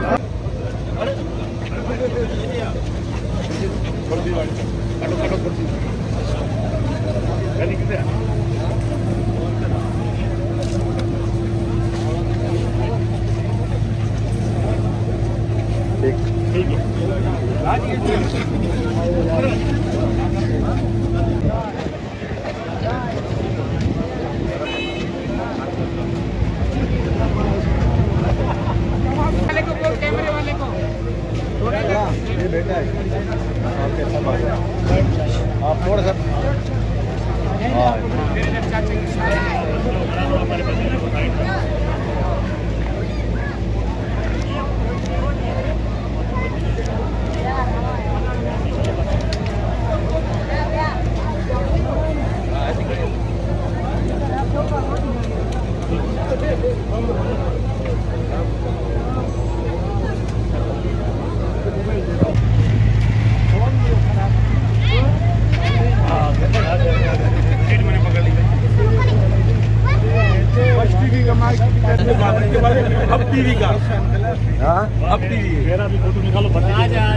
कैमरे वाले को ये बेटा है ओके सब आ जाओ आप थोड़ा सा अब टीवी का हाँ अब टीवी मेरा भी फोटो निकालो।